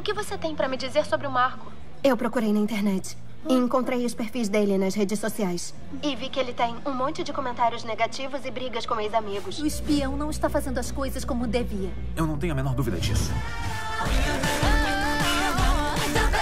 O que você tem pra me dizer sobre o Marco? Eu procurei na internet e encontrei os perfis dele nas redes sociais. E vi que ele tem um monte de comentários negativos e brigas com ex-amigos. O espião não está fazendo as coisas como devia. Eu não tenho a menor dúvida disso.